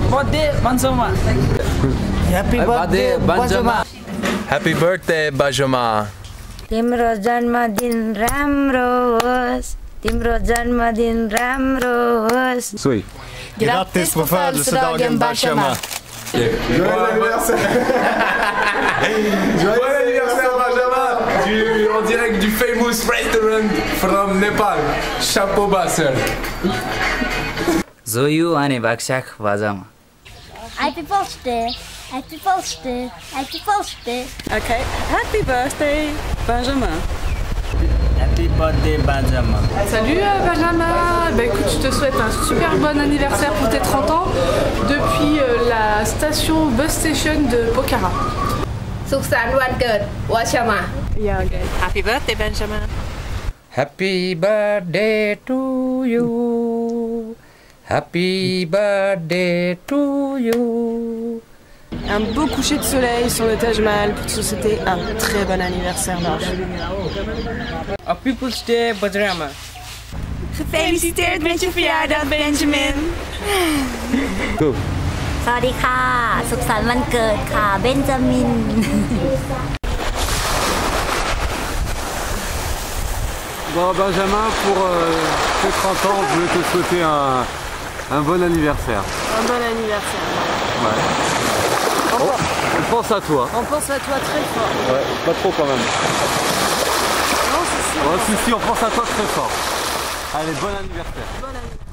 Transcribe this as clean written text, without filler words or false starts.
birthday Benjamin. Happy birthday Benjamin. Happy birthday Benjamin. तिम्रो जन्मदिन राम्रो होस् तिम्रो जन्मदिन राम्रो होस् Sui. Grattis på födelsedagen Benjamin. Joyeux anniversaire. Joyeux anniversaire Benjamin. En direct du famous restaurant from Nepal. Chapeau bas sir. Zoyu ani bakshak Benjamin. Happy birthday. Happy birthday. Happy birthday. Okay. Happy birthday, Benjamin. Happy birthday Benjamin. Salut Benjamin. Bah écoute, je te souhaite un super bon anniversaire pour tes 30 ans depuis la station bus station de Pokhara. สุขสันต์วันเกิดวชมา Yeah, okay. Happy birthday, Benjamin. Happy birthday to you. Happy birthday to you. Un beau coucher de soleil sur le Taj Mahal pour te souhaiter un très bon anniversaire, Marge. A People's Day Benjamin. Gefeliciteerd met je verjaardag, Benjamin. Go. สวัสดีค่ะสุขสันต์วันเกิดค่ะเบนจามิน Bon Benjamin, pour tes 30 ans, je voulais te souhaiter un bon anniversaire. Un bon anniversaire. Ouais. On pense à toi. On pense à toi très fort. Ouais, pas trop quand même. Non, c'est sûr. Ouais, si, on pense à toi très fort. Allez, bon anniversaire. Bon anniversaire.